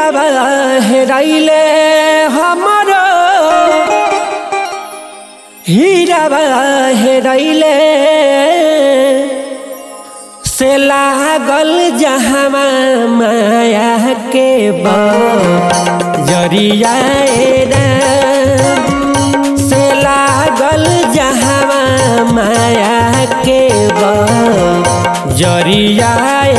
हीराबा हेराइले हमारो हीराबा हेराइले से लागल जहां माया के जरिया से लागल जहां माया के जरिया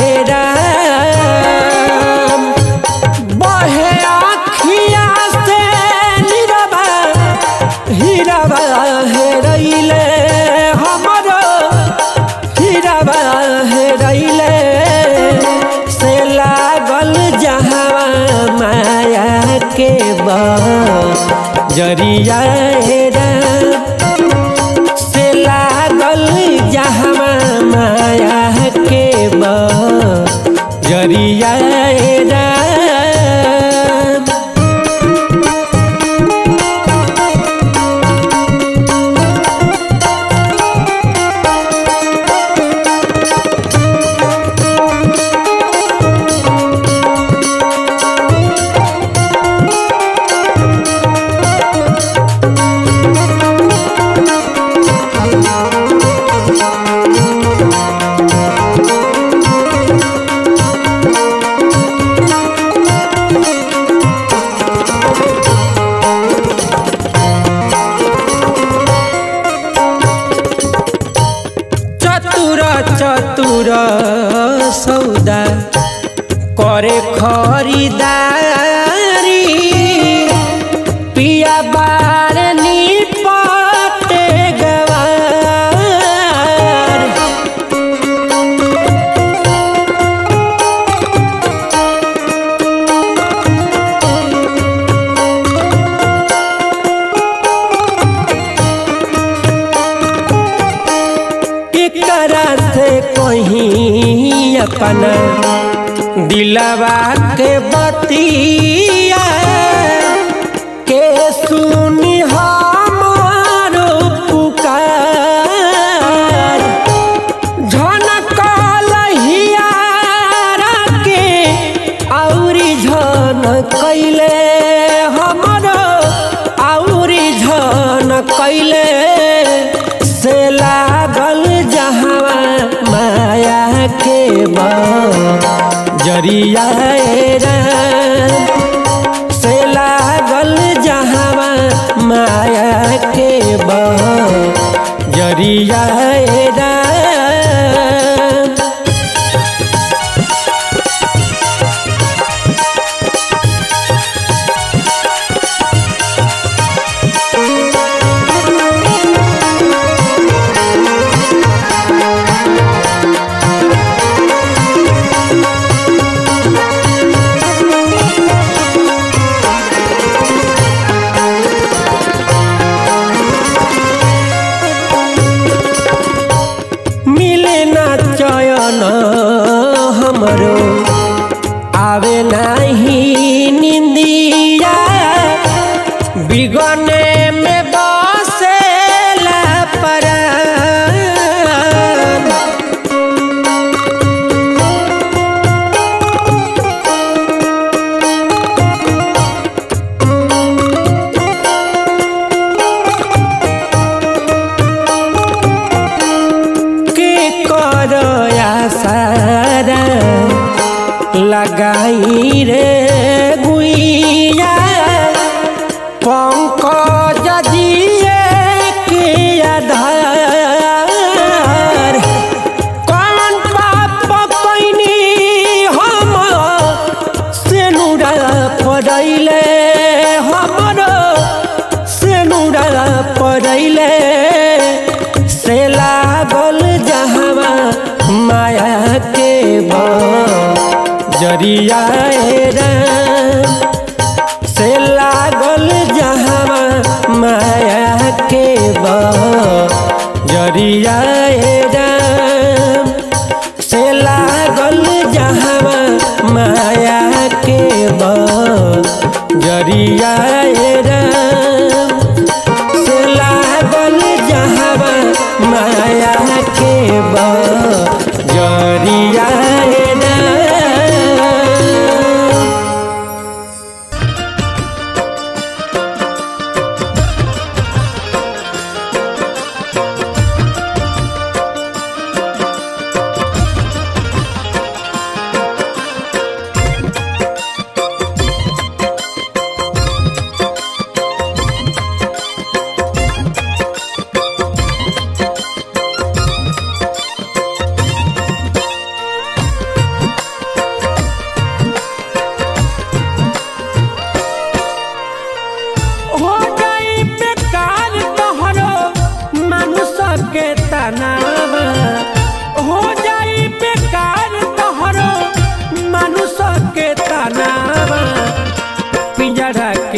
बहे आखिया से नीरबा हीराबा हेराइले हमारो हीराबा हेराइले से लागल जहां माया के जरिया से लागल जहां माया के जरिया चतुर सौदा करे खरीदारी पिया बार निपटे गवार केकरा से कहीं अपना दिलवा के बतिया के सुनी हमारो पुकार झनकल हियारा के औरी झन कैले हमारो औरी झन कैले से लागल जहां माया के जरिया से लागल जहां माया के जरिया हमरो आवे नहीं निंदिया बिगने में बसेला परान के कर सारा लगाई रे गुइया पंकज जिए के आधार कौन पाप कैनी हम सेनुरा पड़ैले हमरो सेनुरा पड़ैले से लागल जहां माया के जरिया से लागल जहां माया के जरिया से लागल जहां माया के जरिया से लागल जहां माया के जरिया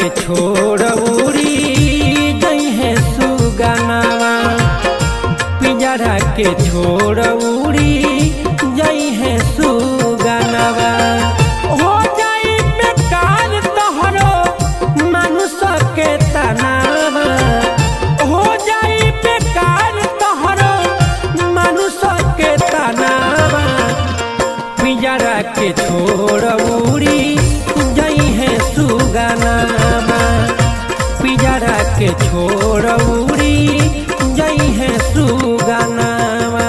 के छोड़ उड़ी गई है सुगनावा, पिंजरा के छोड़ उड़ी गई है सुगनावा। हो जाई बेकार तोहरो मनुष्य के तनावा, हो जाई बेकार तोहरो मनुष्य के तनावा। पिंजरा के छोड़ उड़ी गई है सुगनावा, पिंजरा के छोड़ उड़ी गई है सुगनावा।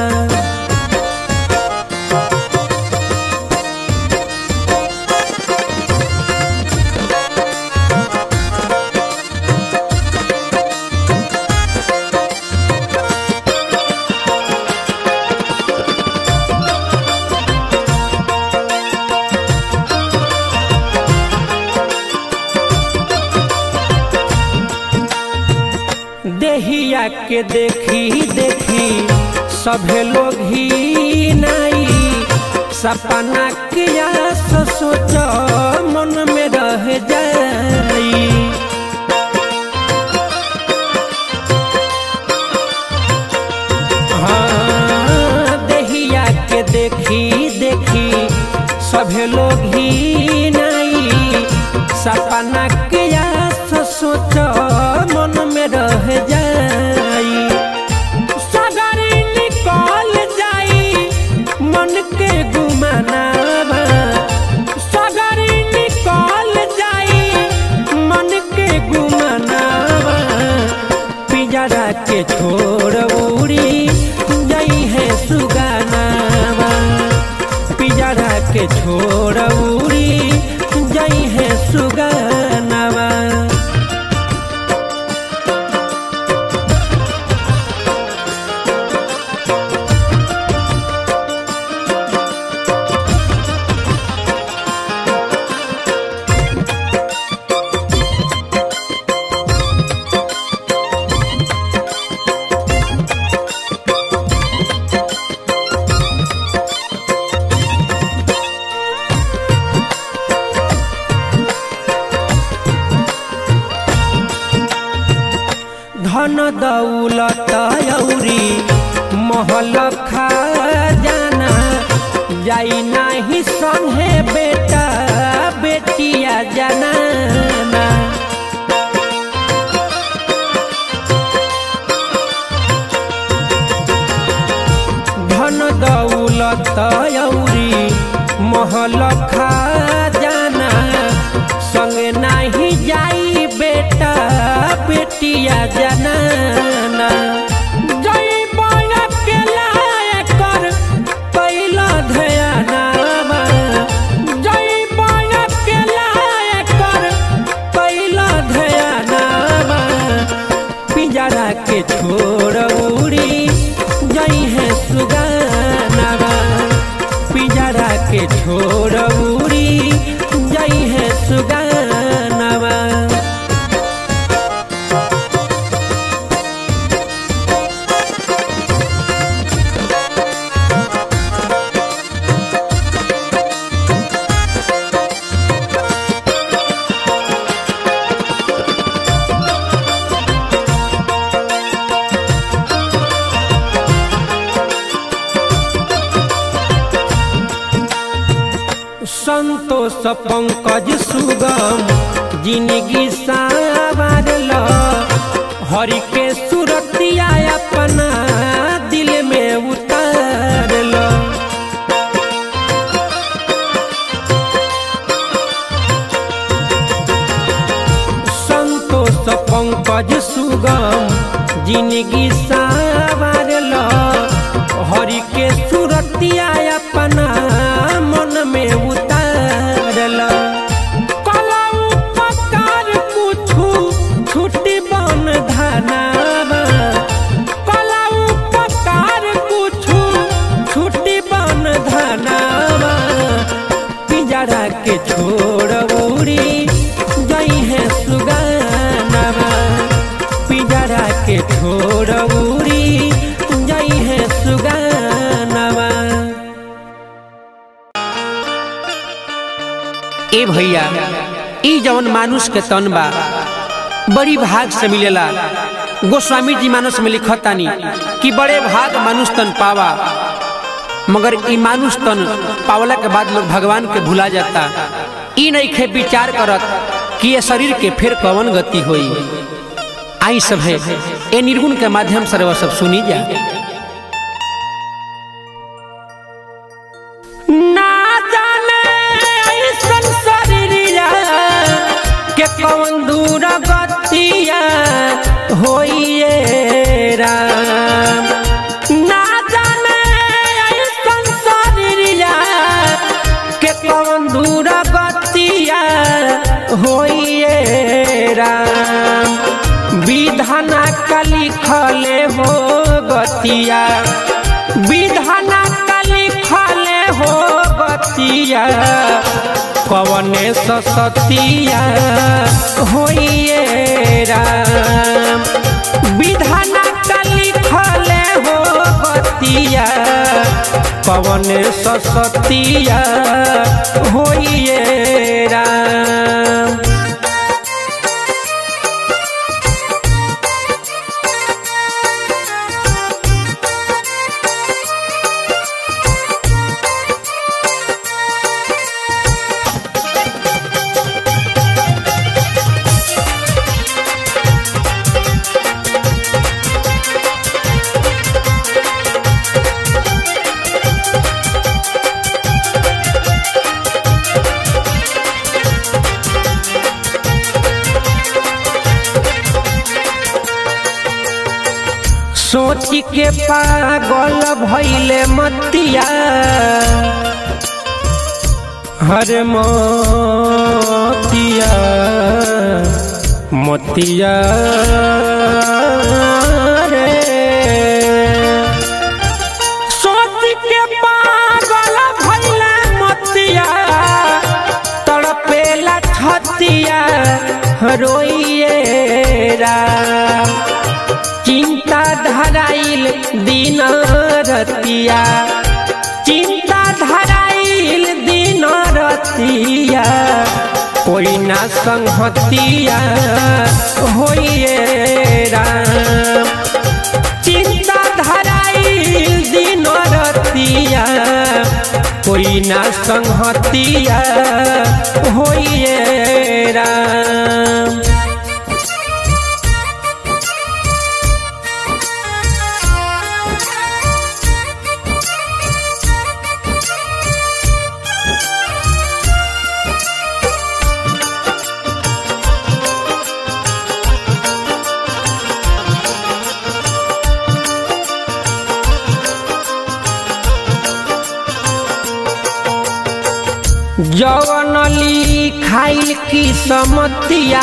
देहिया के देखी देखी सभे लोग ही नाई, सपना किया सोच मन में रह जाई। हाँ देहिया के देखी देखी सभे लोग ही नाई, सपना किया सोच मन में रह जाई। सगरी निकल जाई मन के गुमानावा, सगरी निकल जाई मन के गुमानावा। पिंजरा के छोड़ उड़ी गई है सुगनावा, पिंजरा के छोड़ उड़ी गई है सुगनावा। धन दौलत औरी महल खजाना, जाई नाही संगे बेटा बेटिया जनाना। धन दौलत औरी महल खजाना, संगे नाही जाई बेटा बेटिया जनाना। जई बड़ा के लायक कर पहिला ध्यानावा, जई बड़ा के लायक कर पहिला ध्यानावा। पिंजरा के छोड़ उड़ी गई है सुगनावा, पिंजरा के छोड़ उड़ी गई है सुगनावा। संतोष पंकज सुगम जिंदगी संवारल, हरि के सुरतिया अपना दिल में उतारल। संतोष पंकज सुगम जिंदगी संवारल, हरि के सुरतिया अपना मन में उतारल। कलऊ पकार कुछु छुट्टी बन धनावा, कलऊ पकार कुछु छुट्टी बन धनावा। पिंजरा के छोड़ उड़ी गई है सुगनावा, पिंजरा के छोड़ उड़ी गई है सुगनावा। ए भैया ई जवन मानुष के तन बा बड़ी भाग से मिलेला। गोस्वामी जी मानस में लिखतानी कि बड़े भाग मानुष तन पावा, मगर ई मानुष तन पावला के बाद लोग भगवान के भुला जाता। ई नहीं खे विचार करत कि ये शरीर के फिर कवन गति होई। आई सब है ए निर्गुण के माध्यम से वह सब सुनी जा। ना जाने ऐसन शरीरिया के कवन दूर गतिया होइए राम। ना जाने ऐसन शरीरिया के कवन दूर गतिया होइए राम। विधाना का लिखले हो गतिया, विधाना का लिखले हो गतिया, कवने सतिया होइए राम। विधाना का लिखले हो गतिया, कवने सतिया होइए राम। सोच के पागल भइले मतिया, हरे मोतिया मोतिया रे। सोच के पागल भइले मतिया, तड़पेला छतिया रोइए राम। चिंता धराइल दिन रतिया, चिंता धराइल दिन रतिया, कोई ना संगतिया होइए राम। चिंता धराइल दिन रतिया, कोई ना संगतिया होइए राम। जवन लिखाइल की समतिया,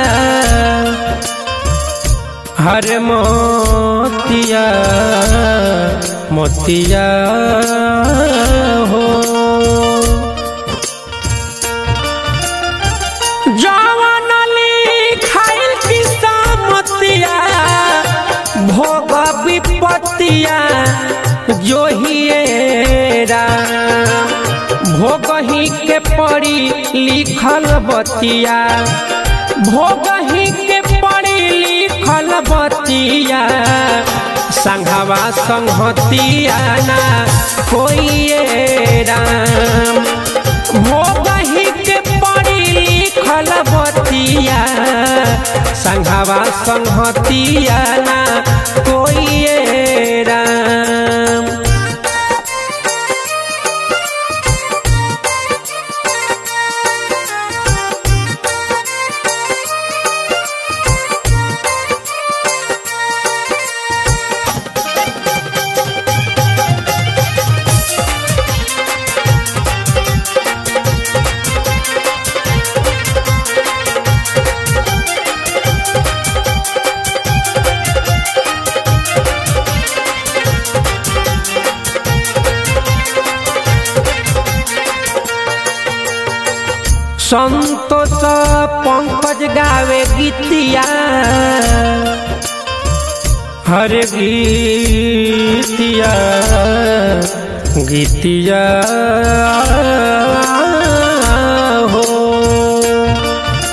हर मोतिया मोतिया हो। जवन लिखाइल की समतिया, भोग विपत्तिया जोहिए राम। भोगही के पड़ी लिखल बतिया, भोगही के पड़ी लिखल बतिया, संघवा संहतिया ना होइए राम। भोगही के पड़ी लिखल बतिया, संघवा संहतिया ना होइए राम। संतोष पंकज गावे गीतिया, हरे गीतिया गीतिया हो।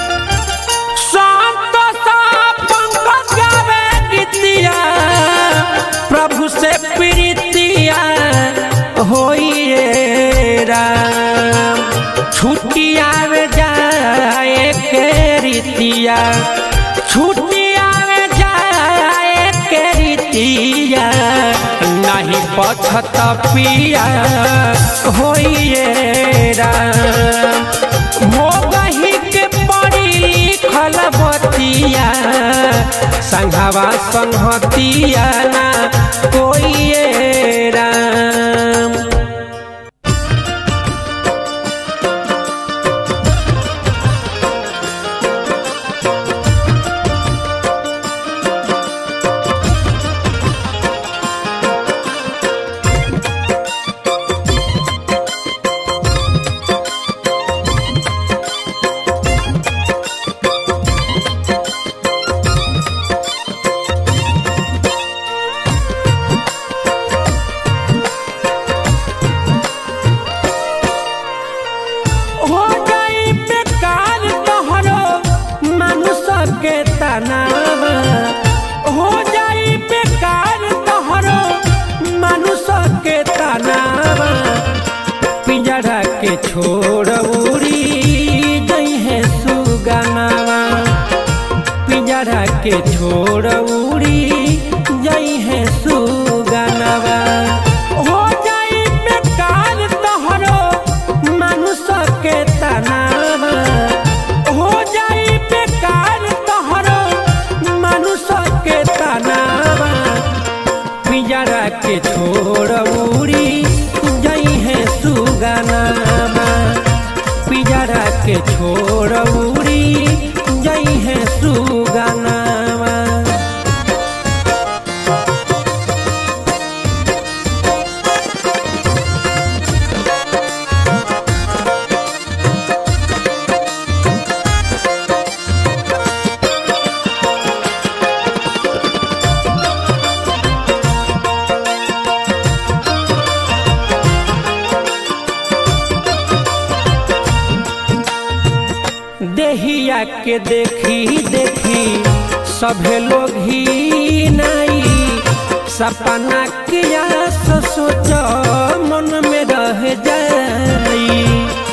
होइए राम। छुट्टी आवे जाए के रीतिया, छुट्टी आवे जाए के रीतिया, नहीं पछत पिया होइए राम। भोगही के पड़ी लिखल बतिया, संघवा संहतिया ना कोइए राम। हो जाई बेकार तोहरो मानुष के तनावा, पिंजरा के छोड़ उड़ी गई है सुगनावा, पिंजरा के छोड़ उड़ी गई है सुगनावा। हो जाई बेकार तोहरो मानुष के तनावा, हो जाई बेकार तोहरो मानुष के तनावा, पिंजरा के छोड़ उड़ी गई है सुगनावा, पिंजरा के छोड़ उड़ी गई है सुगनावा। देहिया के देखी देखी सभे लोग ही नहीं, सपना किया सोच मन में रह जाई।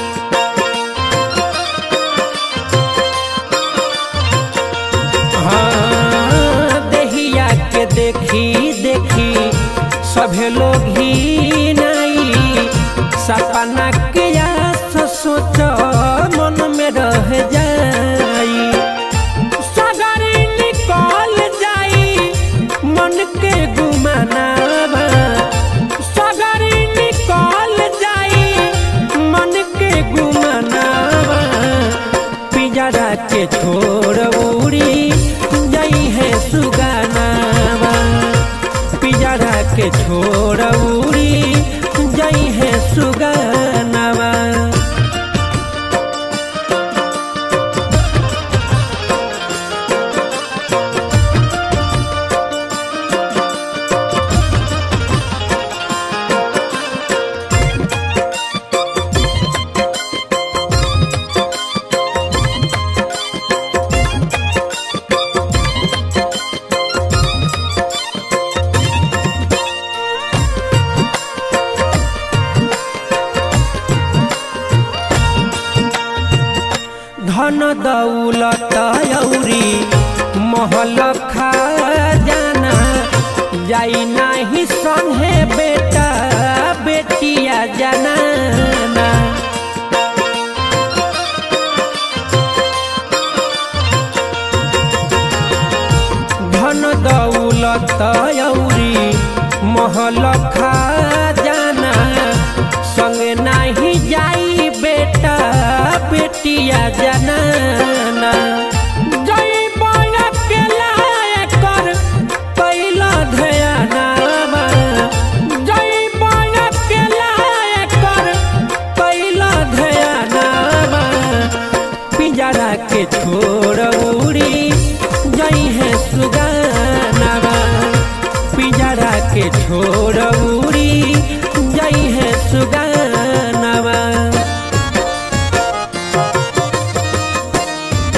हाँ देहिया के देखी देखी सभे लोग ही नहीं, सपना किया सोच मन में रह जाई। सगरी निकल जाई मन के गुमानावा, सगरी निकल जाई मन के गुमानावा, पिंजरा के छोड़ उड़ी गई है सुगनावा, पिंजरा के छोड़ उड़ी गई है सुगनावा। धन दौलत औरी महल खजाना, जाई नाही संगे बेटा बेटिया जनाना। धन दौलत औरी महल खजाना, संगे नाही जाई बेटा बेटिया जनाना। जई बया के लाए कर पहिला ध्यानावा, जई बया के लाए कर पहिला ध्यानावा, पिंजरा के छोड़ उड़ी गई है सुगनावा, पिंजरा के छोड़ उड़ी गई है सुगनावा।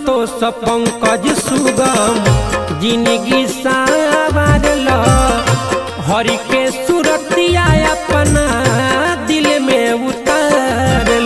संतोष पंकज सुगम जिंदगी सावरल हरि के सुरतिया अपना दिल में उतारल।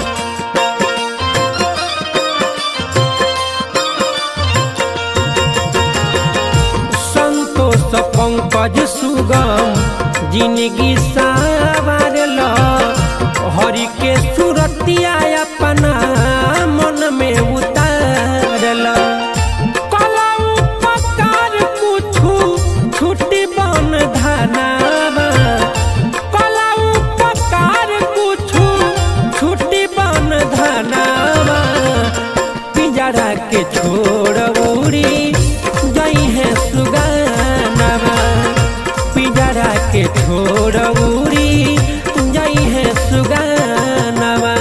संतोष पंकज सुगम जिंदगी सावरल हरि के सुरतिया अपना मन में उतारल। कलऊ पकार कुछु छुट्टी बन धनावा, कलऊ पकार कुछु छुट्टी बन धनावा। पिंजरा के छोड़ उड़ी गई है सुगानावा, पिंजरा के छोड़ उड़ी गई है सुगानावा।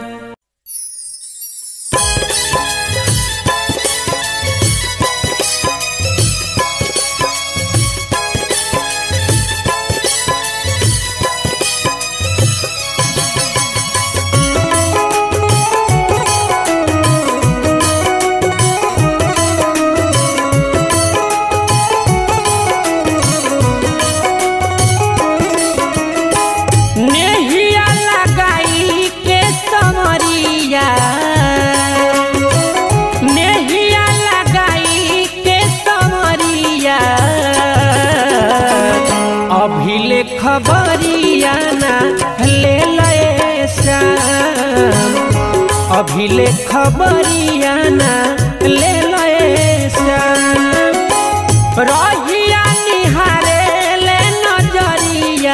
खबरिया ना ले लए श्याम, अभिले खबरिया ना ले लए श्याम। रहिया निहारे ले नजरिया,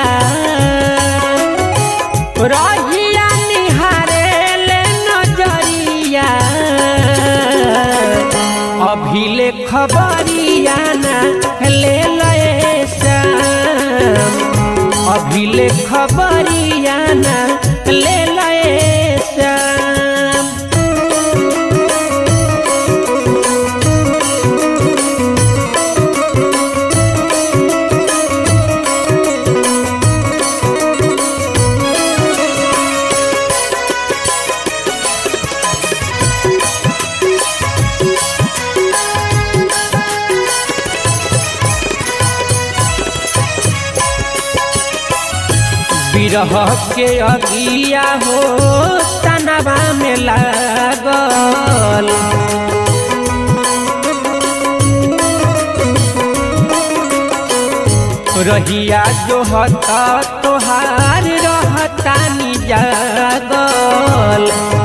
रहिया निहारे ले नजरिया। अभिले खबरिया ना ले लए श्याम, अभिले खबरिया ना ले लए श्याम। बिरह के अगिया हो तनवा में लागल, रहिया जो हता तोहार रहता नि जागल।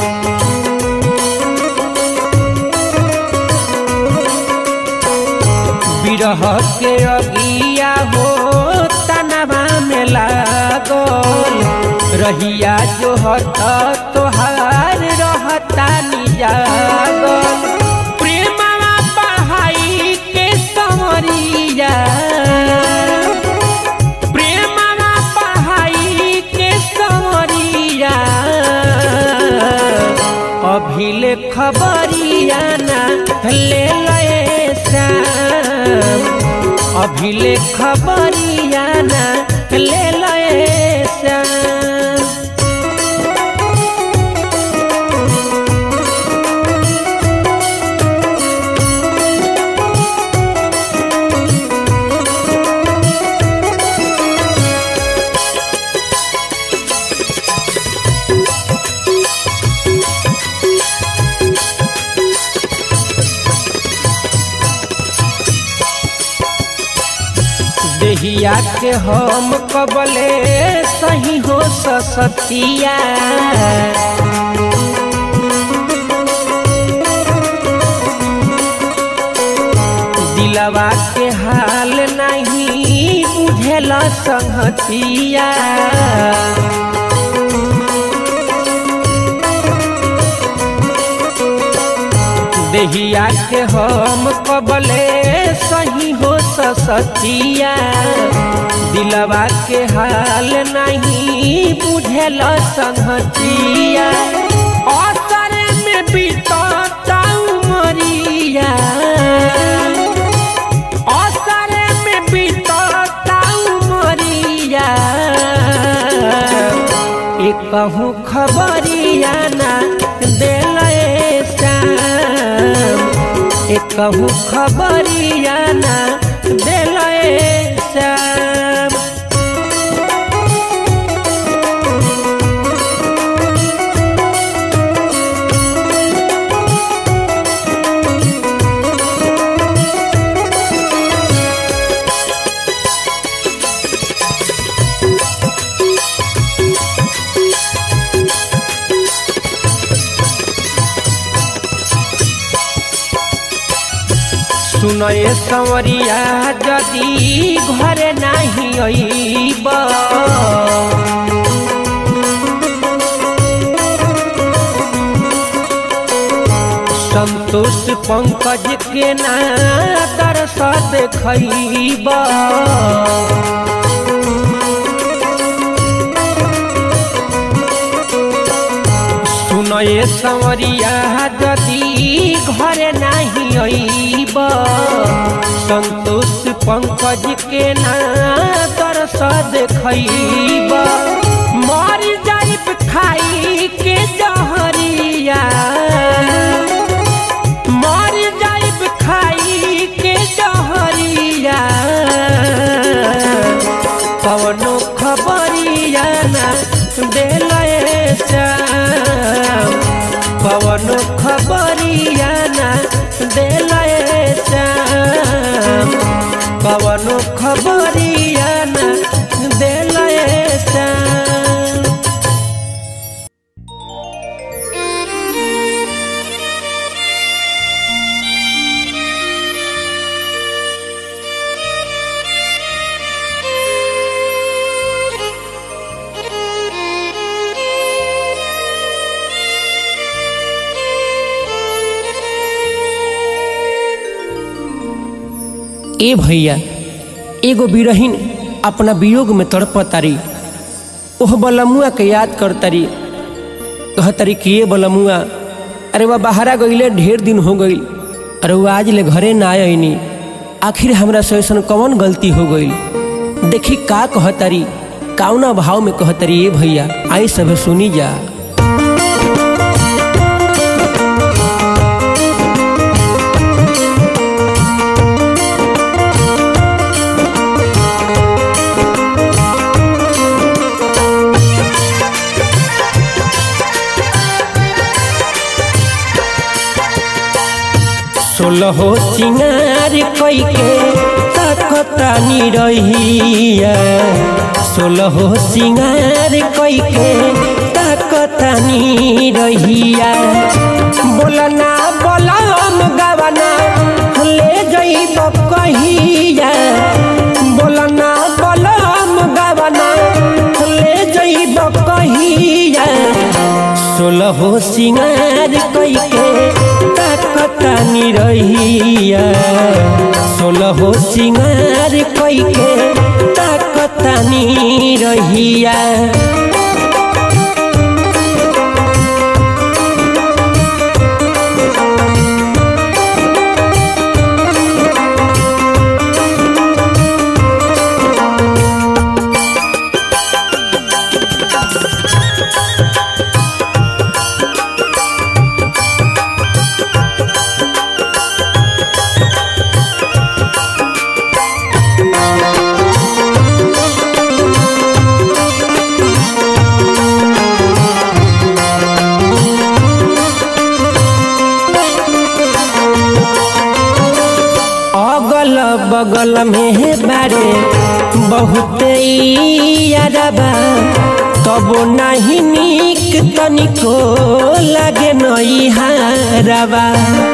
बिरह के अगिया हो तनवा में लागल, रहिया जो हता तोहार रहता नि जागल। प्रेमवा पढ़ाई के संवरिया, प्रेमवा पढ़ाई के संवरिया। अभिले खबरिया ना ले लए श्याम, अभिले खबरिया ना ले लए श्याम। देहिया के हम कबले सही हो ससतिया, दिलवा के हाल नहीं बुझेला संगतिया। देहिया के हम कबले सही हो ससतिया, दिलवा के हाल नहीं बुझेला संगतिया। असर में बीतता उमरिया, असर में बीतता उमरिया। कहूँ खबरिया ना दिल श्याम, कहूँ खबरिया ना दिलए श्याम। सुनए संवरिया जदि घरे नहीं अइब संतोष पंकज के ना दरस देखइब। सुनए संवरिया जदि घरे नहीं अइब संतोष पंकज के ना दरस देखइब। मर जाइब खाई के जहरिया मर जाइब खाई के जहरिया कवनो खबरिया ना दिलए श्याम। कवनो खबरिया ना दिलए श्याम। कवनो खबरिया ना दिलए श्याम। ए भैया एगो बिरहीन अपना वियोग में तड़पतारी ओह बलमुआ के याद करतारी कहतारी कि ये बलमुआ अरे वह बाहरा गईले ढेर दिन हो गई अरे वह आज ले घरे ना आईनी आखिर हमरा से ऐसन कौन गलती हो गई। देखी का कहतारी काउना भाव में कहतारी। ए भैया आई सब सुनी जा। सोलहो सिंगार कई के ताकतानी रहिया सोलहो सिंगार कई के ताकतानी रहिया। बोलना बोलम गवना ले जइब कहिया बोलना बोलम गवना ले जइब कहिया। सोलहो सिंगार कई के ताकतानी रहिया सोलहो सिंगार कई के ताकतानी रहिया। बगल में बारे बहुत यारबा तबो नहीं निक तनिको लगे नई हारबा।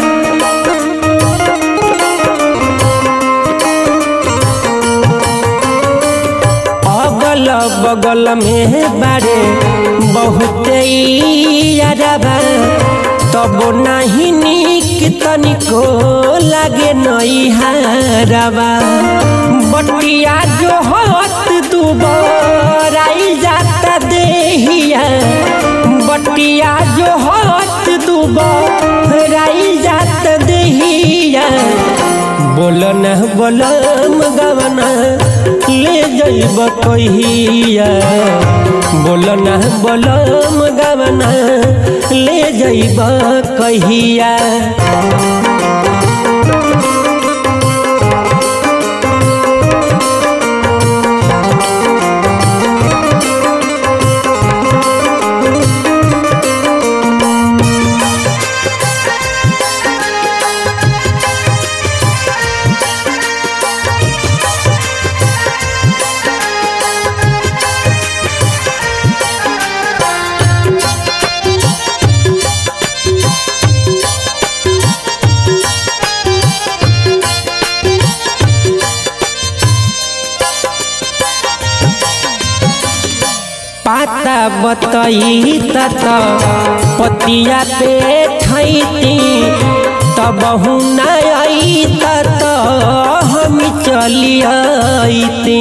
अगल बगल में बारे बहुत यारबा तबो नहीं निक तनिको लगे नई हारबा। बटिया जो हाथ दुबराई जाता देहिया बटिया जो हाथ दुबराई जाता देहिया। बोलन बोलम गवना ले जइब कहिया बोलन बोलम गवना ले जइब कहिया। पाता बतई तत पतिया पे ठैती तब न आई तत हम चली आईती।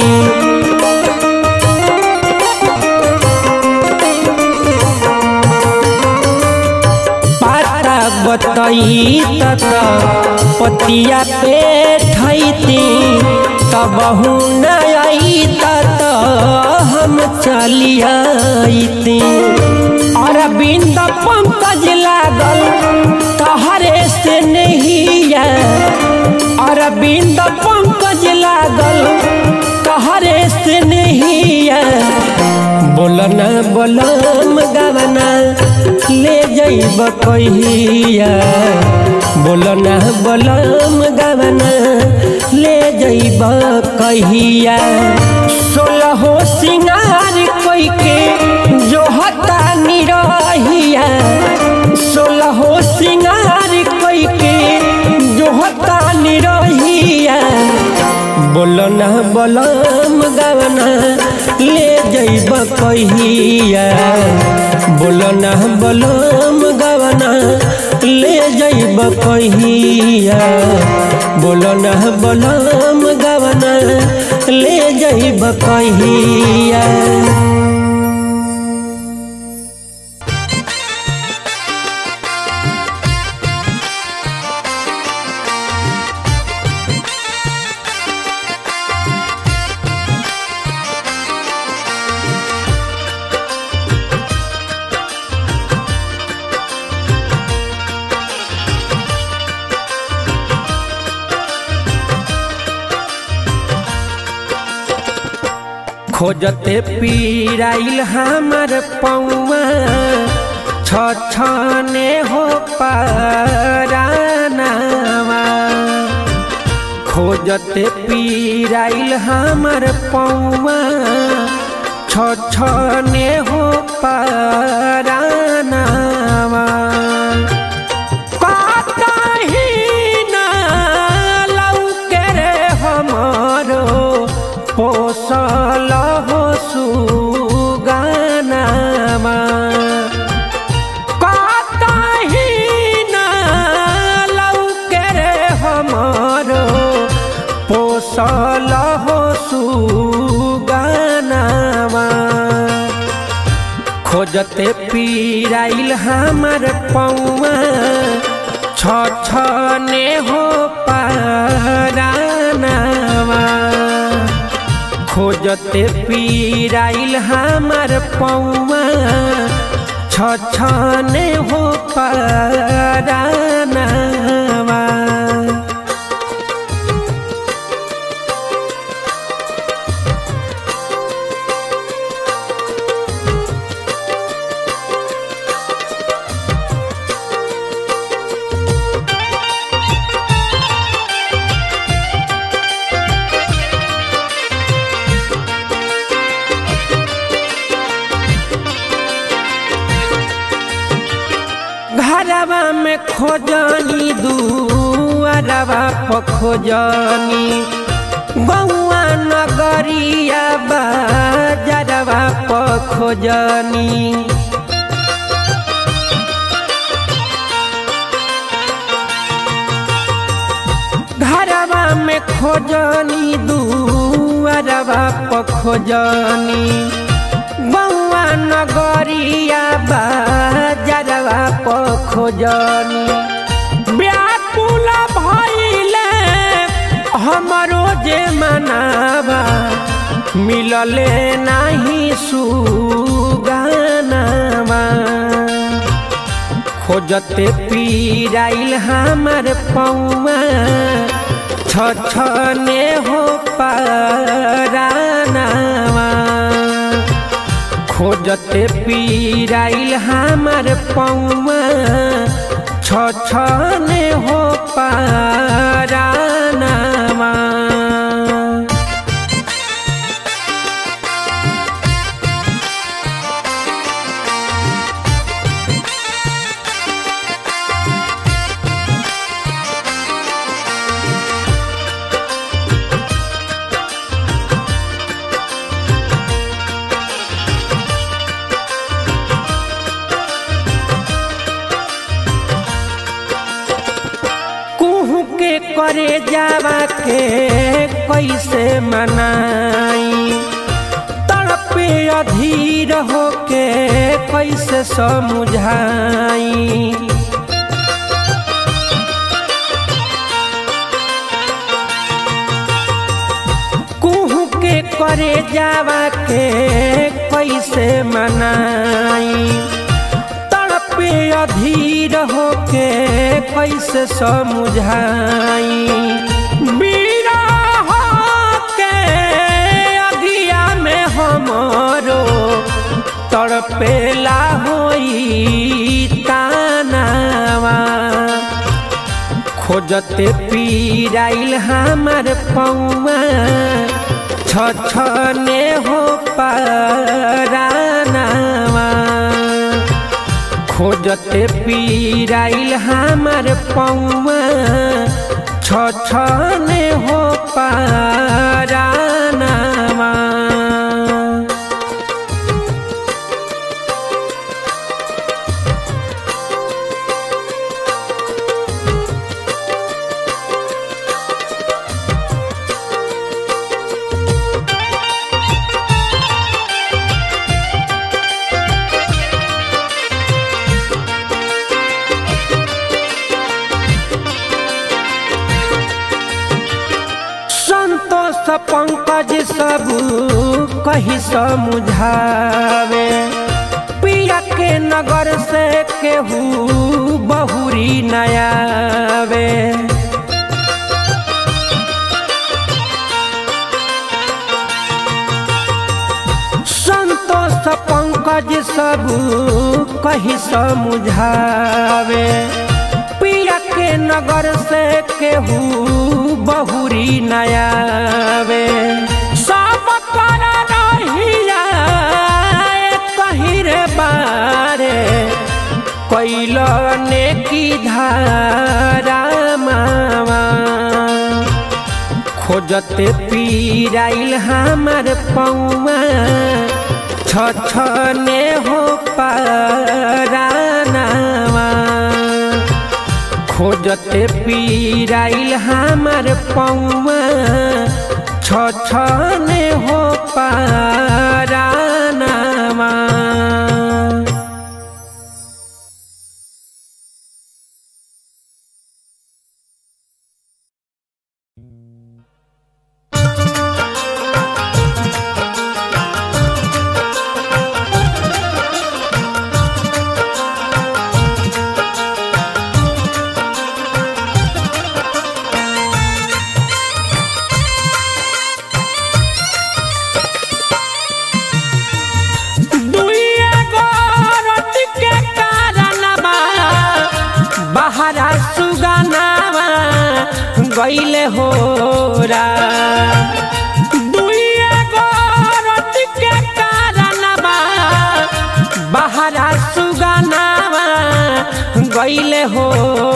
पाता बतई तत पतिया पे ठैती तब न आई तत हम चली आईती। अरविंद पंकज लागल तहरे से नहीं अरविंद पंकज लागल तहरे से नहीं बोलना बोलम गवना ले जइब कहिया। बोलना बोलम गवना ले जइब कहिया। 16 सिंगार कोई के जो हता निरहिया। 16 सिंगार कोई के जो हता निरहिया। बोलना बोलम गवना ले जइब कहिया। बोलना बोलम गवना ले जइब कहिया। बोलना बोलम गवना ले जइब कहिया। खोजते पीराइल हमार पौआ छछने हो परानावा। खोजते पीराइल हमार पौआ छछने हो परानावा। कतही ना लौके रे हमारो पोसल हो सुगानावा। कतही ना लौके रे हमारो पोसल हो सुगानावा। खोजते पीराइल हमार पौआ छछने हो परानावा। खोजते पीराइल हमार पौआ छछने हो परानावा। घरवा में खोजनी दुआरवा पर खोजनी। गौआ नगरिया बाजारवा पर खोजनी। घरवा में खोजनी दुआरवा पर खोजनी। गौआ नगरिया बाजारवा पर खोजनी। व्याकुल भइले हमरो जे मनावा मिलले नाही सुगानावा। खोजते पीराइल हमार पौआ छछने हो परानावा खोजते पीराइल हमार पौआ छछने हो परानावा करे जावा के कैसे मनाई तड़पे अधीर होके कैसे समझाई कुहू के करे जावा के कैसे मनाई पे अधीर होके कैसे समझाई बिरह के अगिया में हमरो तड़पेला होई तानावा खोजते पीराइल हमार पौआ छछने हो परानावा खोजते पीराइल हमार पौआ छछने हो परानावा पंकज सब कहीं समझावे पिया के नगर से केहू बहुरी नयावे संतोष पंकज सब कहीं समझावे पिया के नगर से केहू बहुरी नयावे सब कर रहिया कहीं रे बारे कैलो ने की धारा मावा खोजते पीराइल हमार पौआ छछने हो परानावा खोजते पीराइल हमार पौआ छछने हो परानावा गईले हो दुइया गोरत के कारणवा बहरा सुगानावा गईले हो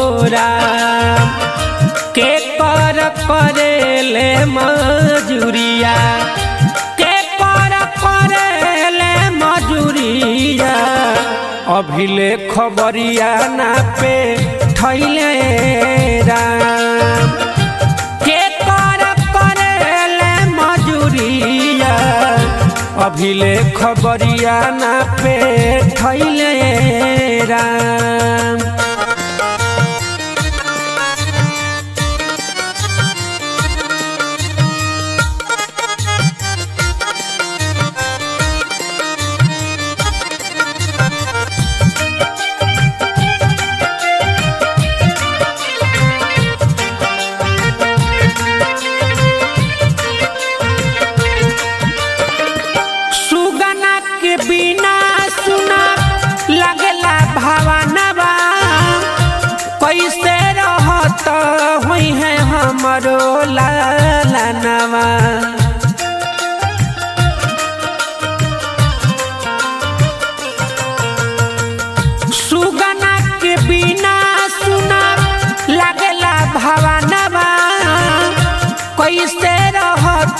के कर करेले मजूरिया के कर करेले मजूरिया अभिले खबरिया ना पे थैले राम अभिले खबरिया ना पे थैले राम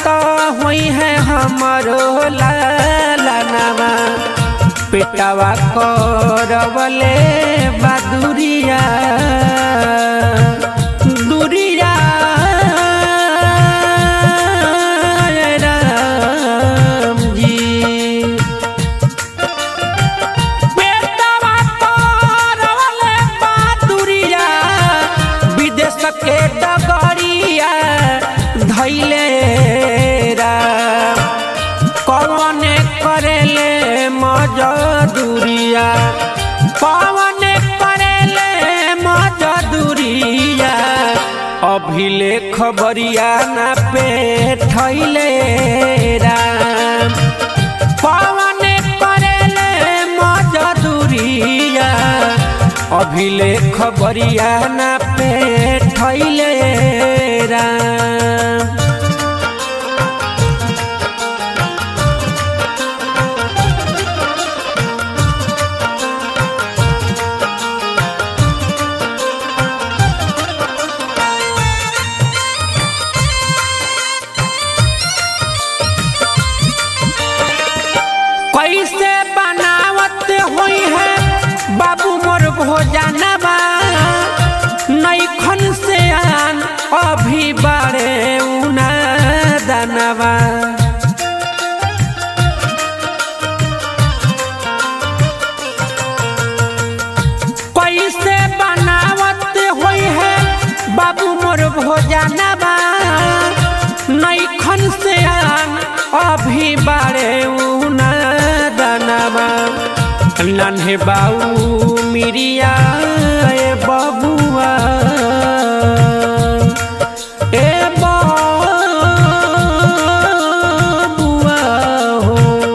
तो हुई है हमारो लालनवा पेटवा करवले बदुरिया दुरिया राम जी पेटवा करवले बदुरिया विदेश के डगरिया धैले राम कौन करेले मजदूरिया कौन करेले मजदूरिया अभिले खबरिया ना पे ठैले राम कौन करेले मजदूरिया अभिले खबरिया ना पे ठैले राम कैसे बनावत हुई है बाबू मोर भोजनवा नैखन से आन अभी बारे उना दानवा कैसे बनावत हुई है बाबू मोर भोजनवा नैखन से आन अभी बारे उना दानवा नन्हे बाऊ मिरिया ए बबुआ ए बबुआ हो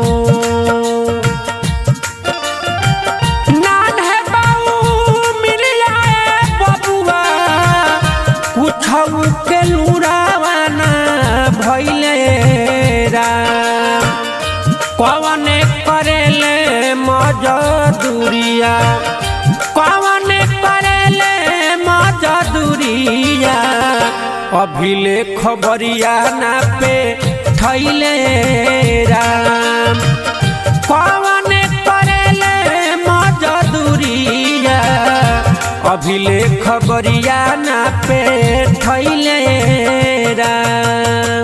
नन्हे बाऊ मिरिया ए बबुआ कुछऊ के लुरावाना भइले राम कौन करेले मजदूरिया कौन करेले मजदूरिया अभिले खबरिया ना पे ठैले राम कौन करेले मजदूरिया अभिले खबरिया ना पे ठैले राम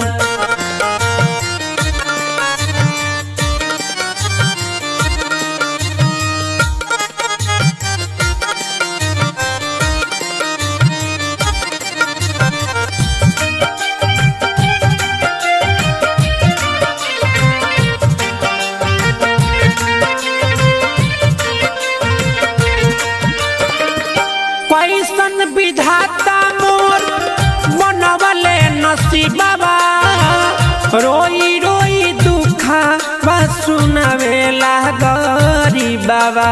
कैसन विधाता मोर बनवले नसीबा रोई रोई दुखा बा सुनावे लागरी बाबा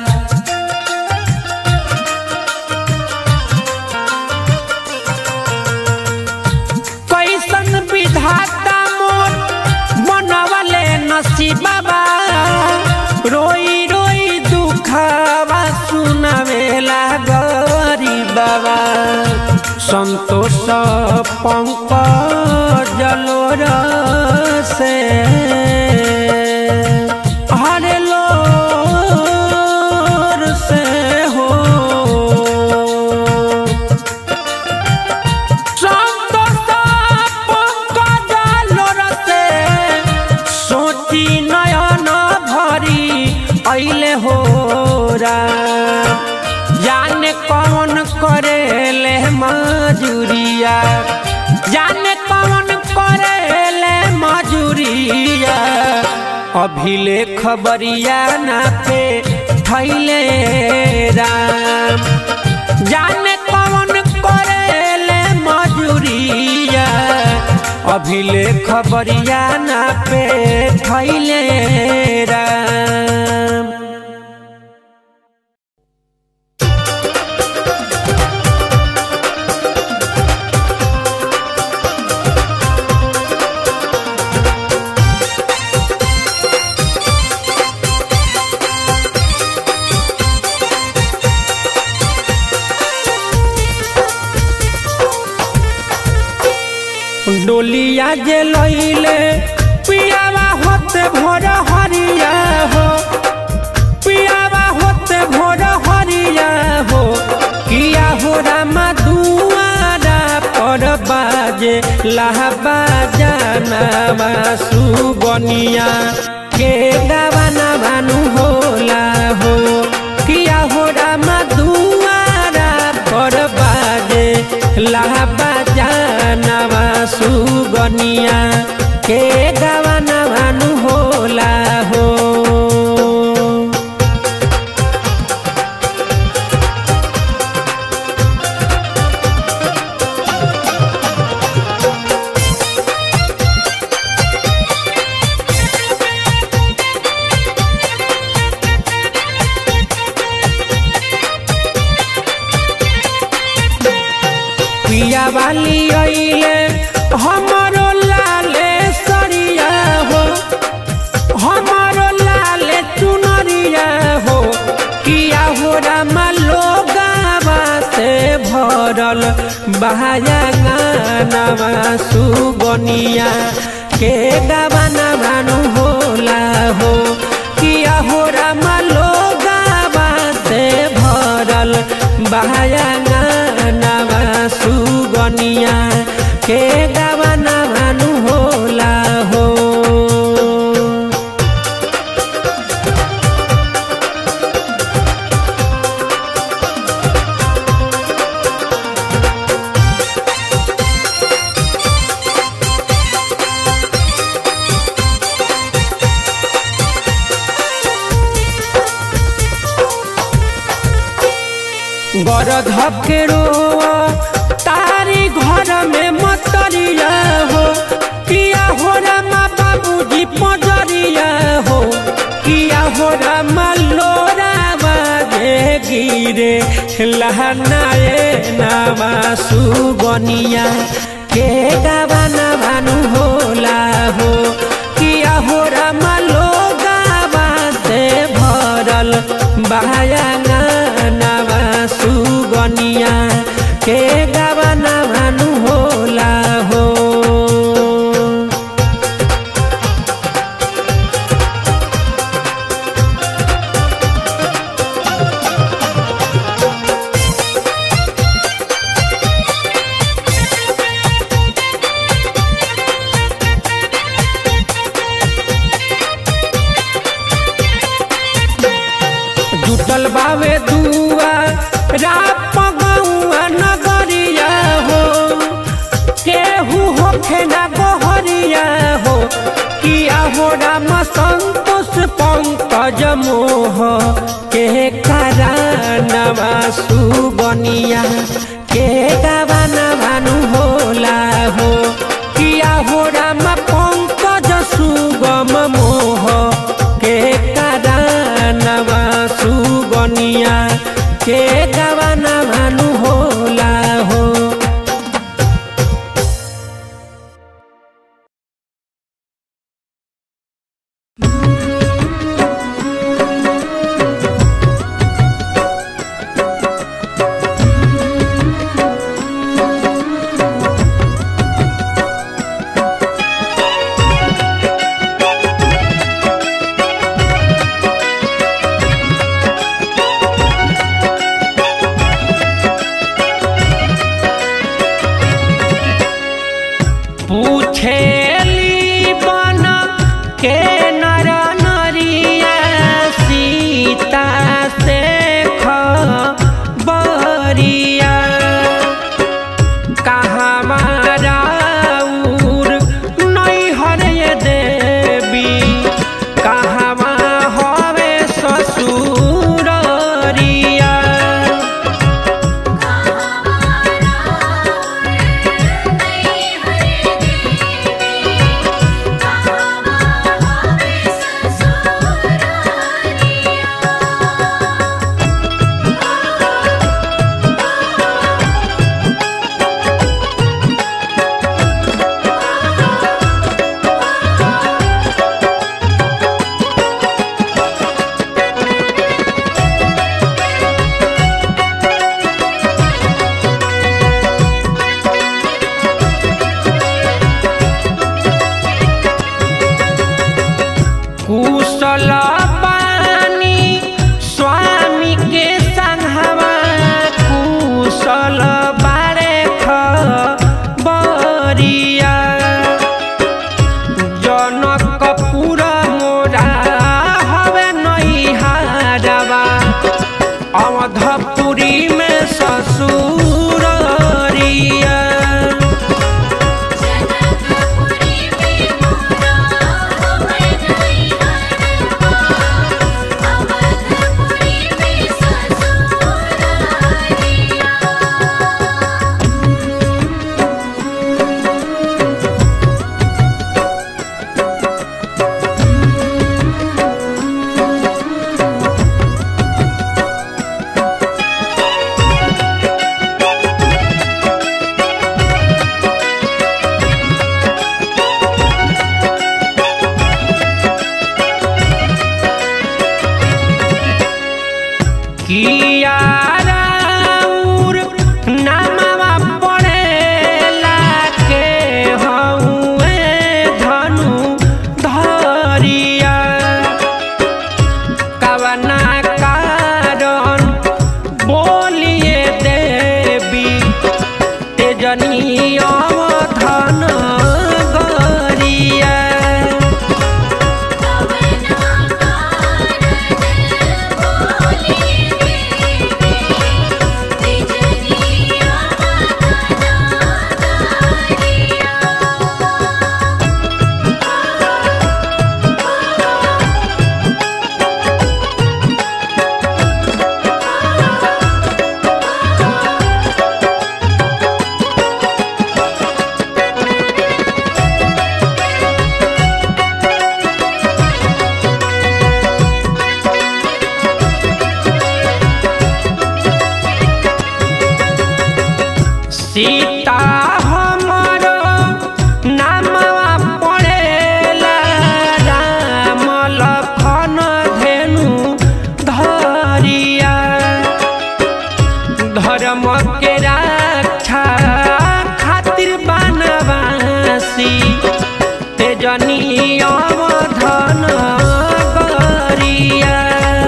कैसन विधाता मोर बनवले नसीबा रोई रोई दुखा बा सुनावे लागरी बाबा संतोष पंकज लोर से हरे लोर से हो संतोष पंकज लोर से सोची नयन भरी अइले हो राम जाने कौन करेले मजूरिया जाने कौन करेले मजूरिया अभिले खबरिया ना पे ठैले राम जाने कौन करेले मजूरिया अभिले खबरिया ना पे ठैले राम डोलिया जे लइले पियावा होते भोर हरिया हो, पियावा होते भोर हरिया हो, किया हो रामा दुआरा पर बाजे लहबा जानवा सुगनिया के गावाना भानु होला हो, किया हो रामा दुआरा पर बाजे लहबा जानवा सुगनिया के गावाना भानु होला हो। पिया वाली अइले हमारो लाले सरिया हो, हमारो लाले चुनरिया हो, किया हो रामा लोगावा से भरल बहाया गानावा सुगनिया के गावाना भानु होला हो, किया हो रामा लोगावा से भरल बहाया गानावा सुगनिया के गावाना भानु होला हो। गरधप के रोआ तारी घर में मतरिया हो, किया हो रामा बाबूजी पजरिया हो, किया हो रामा लोरा बाजे गिरे लहनाए नामा सुगनिया के गावाना भानु होला हो, किया हो रामा लोगावा से भरल बहाया गानावा सुगनिया के गावाना भानु होला हो। जुटल बावे दुआ राप गौआ नगरिया हो, केहू होखे ना गोहरिया हो, किया हो रामा संतोष पंकज मोह के करानवा सुगनिया के गावाना भानु होला हो, किया हो रामा पंकज सुगम मोह के करानवा सुगनिया के गावाना भानु होला हो। किया राउर नामवा पड़ेला के हउए धनु धरिया कवना कारण बोलिए देवी तेजनी अवधन गरिया सीता हमारो नामवा पड़ेला राम लखन धेनु धरिया धर्म के रक्षा खातिर बनवासी तेजनी अवधन गरिया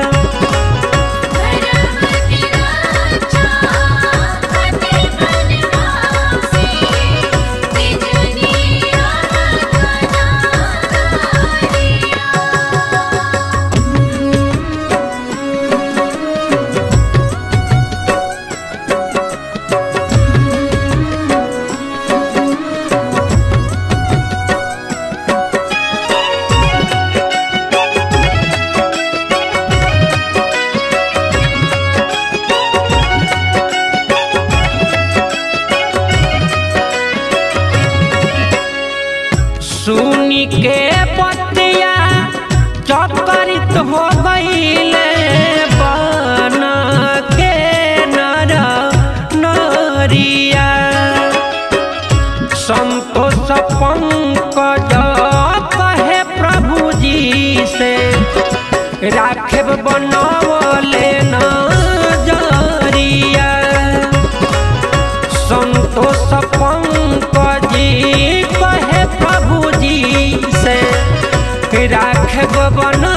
सुनी के पतिया चक्करित हो गईले बन के नर नरिया संतोष पंकज कहे प्रभु जी से राखेब बनवले नजरिया संतोष पंकज कहे प्रभु जी से राखेब बन